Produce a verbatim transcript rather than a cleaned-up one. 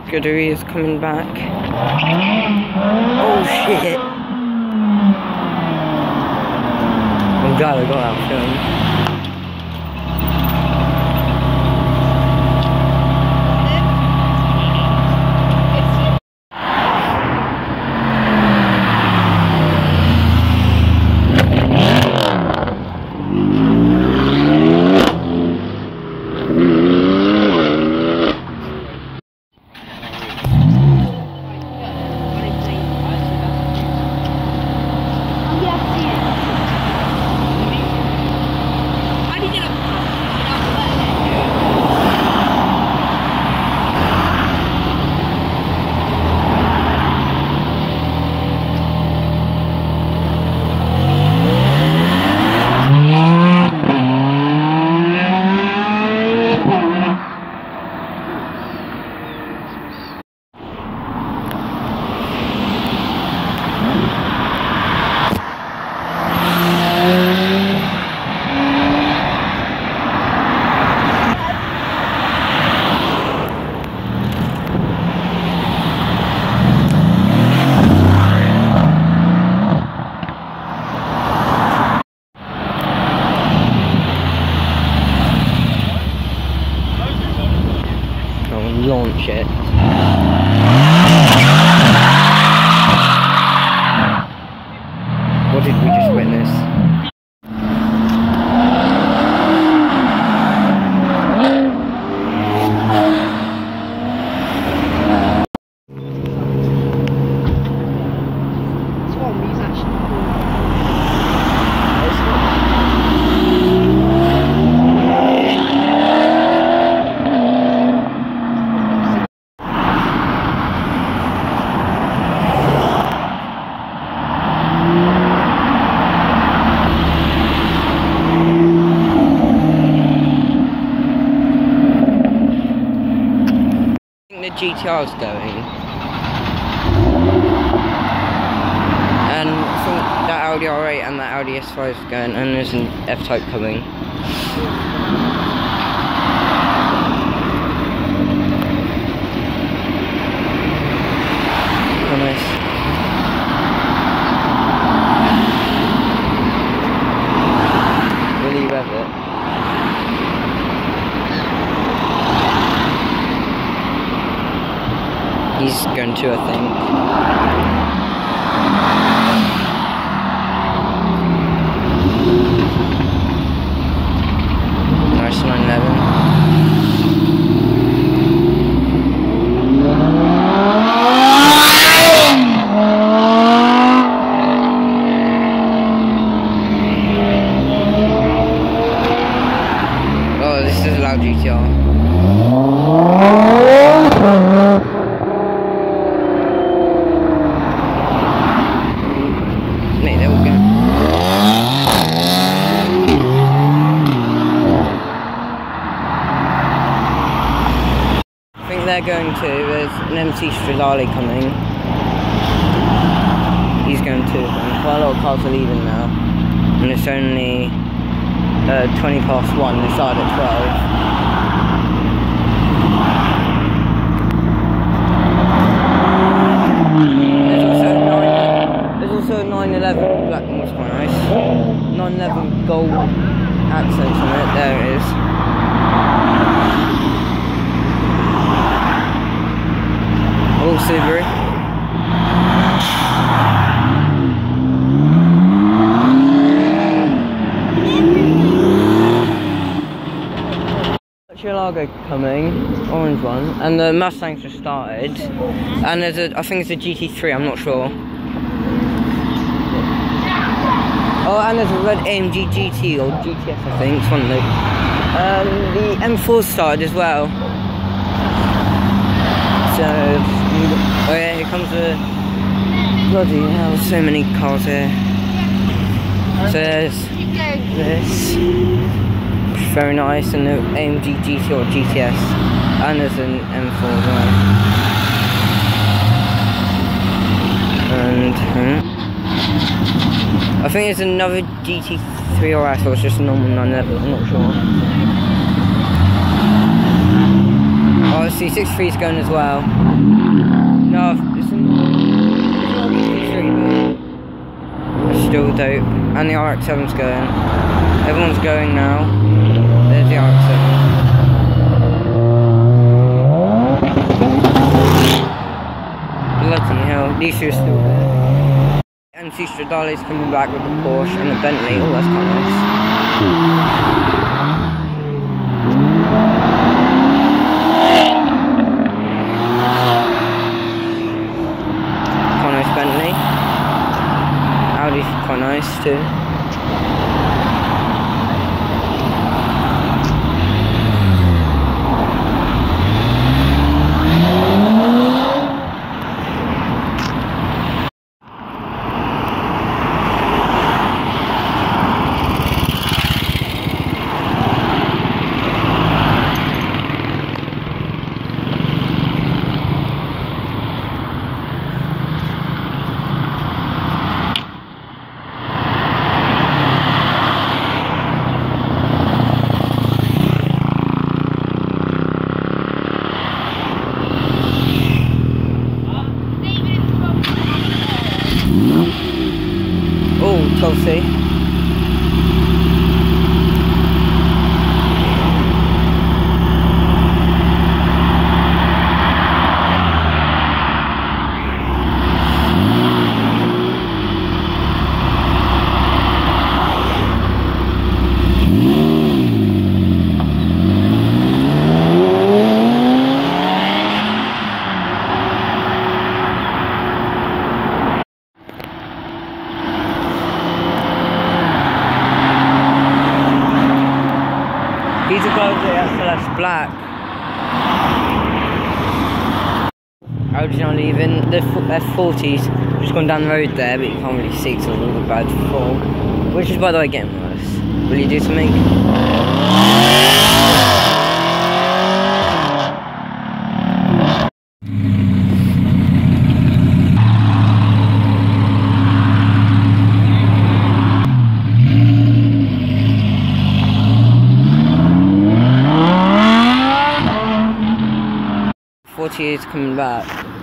Scuddery is coming back. Oh shit! I'm glad I got that film. Launch it. What did we just witness? G T R's going, and I think that Audi R eight and that Audi S five is going, and there's an F-Type coming. Oh, nice. Really rev it. He's going to, I think. Nice nine eleven. Oh, this is a loud G T R. They're going to, there's an M C Stradale coming. He's going to, and quite a lot of cars are leaving now. And it's only uh, twenty past one, they started at twelve. There's also a nine, there's also a nine eleven black one, which is quite nice. nine eleven gold accents on it, there it is. All Subaru. Largo coming, orange one, and the Mustangs just started, and there's a, I think it's a G T three, I'm not sure. Oh, and there's a red A M G G T or G T S, I think, it's one of those. Um, the M four started as well. So, oh yeah, here comes the bloody hell, so many cars here. So there's this, very nice, and the A M G G T or G T S, and there's an M four as well. And hmm, I think there's another G T three or S, or it's just a normal nine eleven, I'm not sure. Oh, I see sixty-three is going as well. No, it's not sixty-three, but it's still dope. And the R X seven's going. Everyone's going now. There's the R X seven. Bloody hell, these two are still there. And two Stradale's coming back with the Porsche and the Bentley. Oh, that's quite nice. Bentley. Audi's quite nice too. Chelsea. These are guys that are black. Audi's not leaving. The F forties just gone down the road there, but you can't really see because of all the bad fall. Which is, by the way, getting worse. Will you do something? forty is coming back.